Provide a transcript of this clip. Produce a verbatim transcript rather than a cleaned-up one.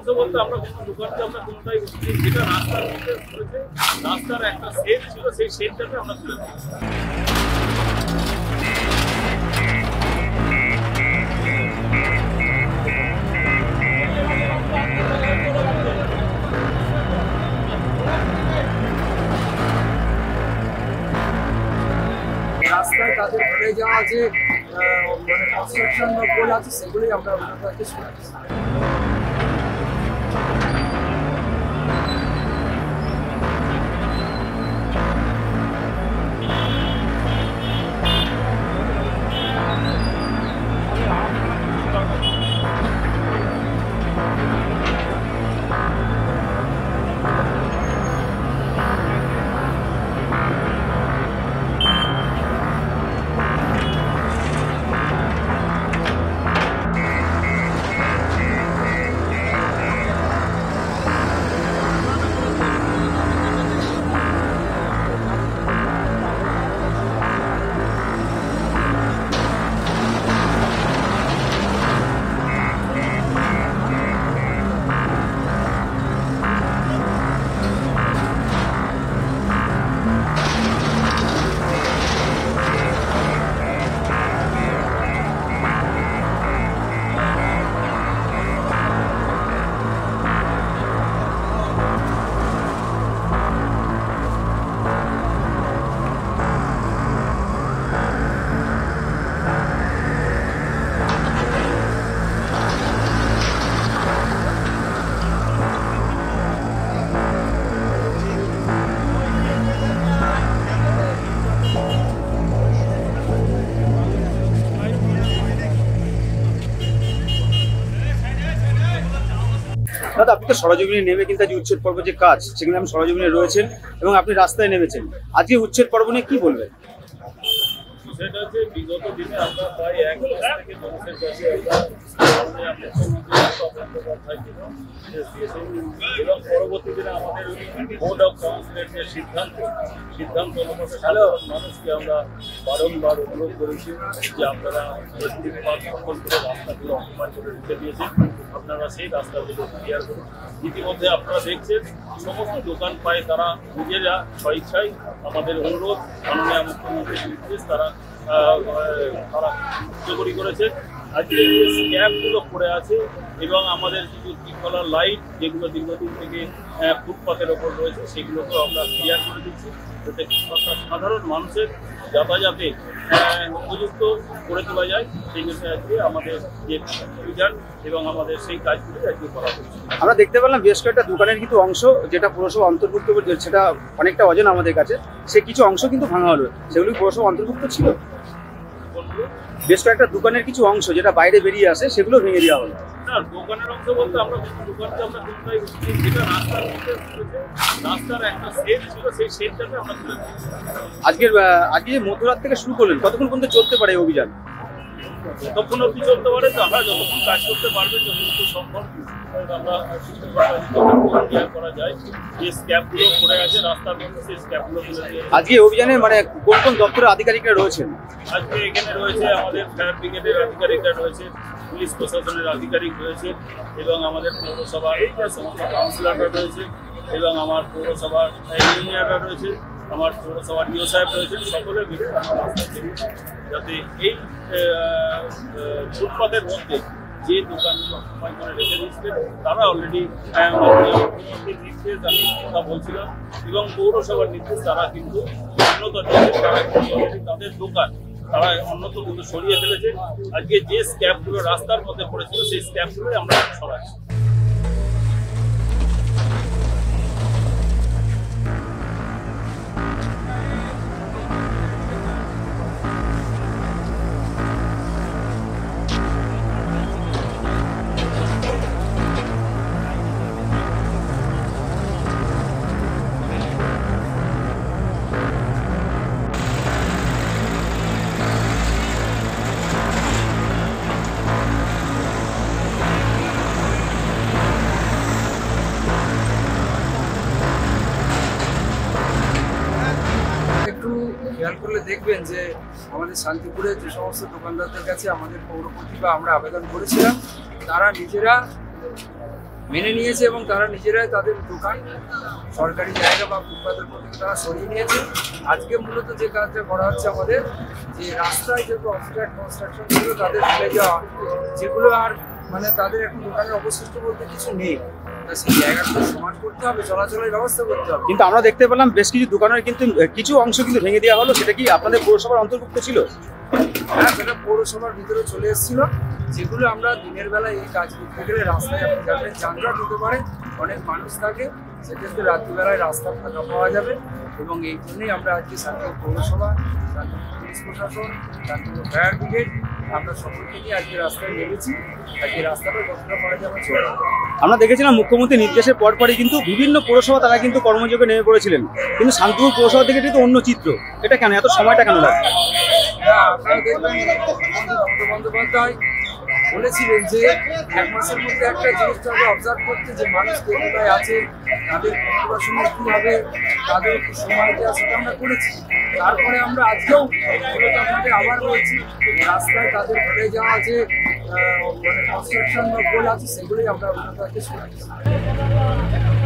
অংশ বলতে আমরা কোনো দোকানকে আমরা কোনটাই বলছি, যেটা রাস্তার মধ্যে করেছে, রাস্তার একটা শেড ছিল, সেই শেডটাকে আমরা তুলে দিয়েছি। রাস্তায় তাদের ঘুরে যাওয়া যে মানে কনস্ট্রাকশন বা গোল আছে সেগুলোই আমরা অভিযোগ শুনেছি। দাদা, আপনি তো সরজমিনে নেমে কিন্তু আজ উচ্ছেদ পর্ব যে কাজ সেখানে আপনি সরজমিনে রয়েছেন এবং আপনি রাস্তায় নেমেছেন, আজকে উচ্ছেদ পর্ব নিয়ে কি বলবেন? সেটা হচ্ছে বিগত দিনে আমরা প্রায় এক মাস থেকে মানুষের কাছে এবং পরবর্তী দিনে আমাদের বোর্ড অফ কাউন্সিলের যে সিদ্ধান্ত সিদ্ধান্ত অনুসারে সাধারণ মানুষকে আমরা বারংবার অনুরোধ করেছি যে আপনারা দখল করে রাস্তাগুলো অকুপাই করে রেখে দিয়েছেন, আপনারা সেই রাস্তাগুলো ক্লিয়ার করুন। ইতিমধ্যে আপনারা দেখছেন সমস্ত দোকান পায় তারা নিজেরা স্বেচ্ছায় আমাদের অনুরোধ মাননীয় মুখ্যমন্ত্রীর নির্দেশ তারা তারা কার্যকরী করেছে। আজকে যে স্ক্যাপগুলো পড়ে আছে এবং আমাদের কিছু ত্রিকলার লাইট যেগুলো দীর্ঘদিন থেকে ফুটপাতের ওপর রয়েছে সেগুলোকেও আমরা ক্লিয়ার করে দিচ্ছি, যাতে সাধারণ মানুষের যাতায়াতে উপযুক্ত করে তোলা যায়। সেই বিষয়ে আজকে আমাদের যে অভিযান এবং আমাদের সেই কাজগুলি আজকে করা হচ্ছে। আমরা দেখতে পেলাম বেশ কয়েকটা দোকানের কিন্তু অংশ যেটা পৌরসভা অন্তর্ভুক্ত সেটা অনেকটা অজানা আমাদের কাছে, সে কিছু অংশ কিন্তু ভাঙা হলো, সেগুলি পৌরসভা অন্তর্ভুক্ত ছিল। বেশ কয়েকটা দোকানের কিছু অংশ যেটা বাইরে বেরিয়ে আসে সেগুলো ভেঙে দেওয়া হলো। না, দোকানের অংশ বলতে আমরা দোকানকে আমরা কোনটাই বলছি, যেটা রাস্তার মধ্যে করেছে, রাস্তার একটা শেড ছিল, সেই শেডটাকে আমরা তুলে দিয়েছি। আজকের আজকে যে মধ্যরাত থেকে শুরু করলেন, কতক্ষণ পর্যন্ত চলতে পারে এই অভিযান? যতক্ষণ অবধি চলতে পারে তো আমরা যতক্ষণ কাজ করতে পারবে যতক্ষণ সম্ভব আমরা ক্লিয়ার করা যায়। যে স্ক্যাপগুলো পড়ে আছে রাস্তার মধ্যে সেই স্ক্যাপগুলো তুলে দিয়ে আজকে অভিযানে মানে কোন কোন দপ্তরের আধিকারিকরা রয়েছেন? আজকে এখানে রয়েছে আমাদের ফায়ার ব্রিগেডের আধিকারিকরা রয়েছে, পুলিশ প্রশাসনের আধিকারিক রয়েছে এবং আমাদের পৌরসভার সমস্ত কাউন্সিলররা রয়েছে এবং আমার পৌরসভার ইঞ্জিনিয়াররা রয়েছে, আমার পৌরসভার ডিও সাহেব রয়েছেন। সকলে মিলে যাতে এই ফুটপাতের মধ্যে যে দোকানগুলো অকুপাই করে রেখে দিচ্ছিলেন তারা অলরেডি মুখ্যমন্ত্রীর নির্দেশ আমি কথা বলছিলাম এবং পৌরসভার নির্দেশ তারা কিন্তু অন্যতম তারা অলরেডি তাদের দোকান তারা অন্যত্র কিন্তু সরিয়ে ফেলেছে। আজকে যে স্ক্যাপগুলো রাস্তার মধ্যে পড়েছিল সেই স্ক্যাপগুলোই আমরা সরাচ্ছি। খেয়াল করলে দেখবেন যে আমাদের শান্তিপুরের যে সমস্ত দোকানদারদের কাছে আমাদের পৌরপতি বা আমরা আবেদন করেছিলাম, তারা নিজেরা মেনে নিয়েছে এবং তারা নিজেরাই তাদের দোকান সরকারি জায়গা বা ফুটপাতের মধ্যে তারা সরিয়ে নিয়েছে। আজকে মূলত যে কাজটা করা হচ্ছে আমাদের, যে রাস্তায় যেগুলো অবস্ট্রাক্ট কনস্ট্রাকশন ছিল তাদের ফেলে যাওয়া, যেগুলো আর মানে তাদের এখন দোকানের অবশিষ্ট বলতে কিছু নেই, তা সেই জায়গাগুলো সমান করতে হবে, চলাচলের ব্যবস্থা করতে হবে। কিন্তু আমরা দেখতে পেলাম বেশ কিছু দোকানের কিন্তু কিছু অংশ কিন্তু ভেঙে দেওয়া হলো, সেটা কি আপনাদের পৌরসভার অন্তর্ভুক্ত ছিল? হ্যাঁ, সেটা পৌরসভার ভিতরে চলে এসেছিল, যেগুলো আমরা দিনের বেলায় এই কাজ করতে গেলে রাস্তায় আপনি যাবেন, যানজট হতে পারে, অনেক মানুষ থাকে, সেক্ষেত্রে রাত্রিবেলায় রাস্তা ফাঁকা পাওয়া যাবে। এবং এই জন্যই আমরা আজকে শান্তিপুর পৌরসভা, শান্তিপুর পুলিশ প্রশাসন, শান্তিপুর ফায়ার ব্রিগেড আমরা সকলকে নিয়ে আজকে রাস্তায় নেমেছি। আজকে রাস্তাটা যতটা পারা যাবে চলে। আমরা দেখেছিলাম মুখ্যমন্ত্রীর নির্দেশের পরপরই কিন্তু বিভিন্ন পৌরসভা তারা কিন্তু কর্মযোগে নেমে পড়েছিলেন, কিন্তু শান্তিপুর পৌরসভা থেকে কিন্তু অন্য চিত্র। এটা কেন, এত সময়টা কেন লাগে? হ্যাঁ, আপনারা দেখবেন মমতা বন্দ্যোপাধ্যায় বলেছিলেন যে এক মাসের মধ্যে একটা জিনিসটা আমরা অবজার্ভ করতে, যে মানুষ কে কোথায় আছে, তাদের পুনর্বাসনে কী হবে, তাদের একটু সময় দেওয়া, সেটা আমরা করেছি। তারপরে আমরা আজকেও আপনাদের আবার বলছি, রাস্তায় তাদের ফেলে যাওয়া যে মানে কনস্ট্রাকশন বা গোল আছে, সেগুলোই আমরা আপনাদেরকে শুনেছি।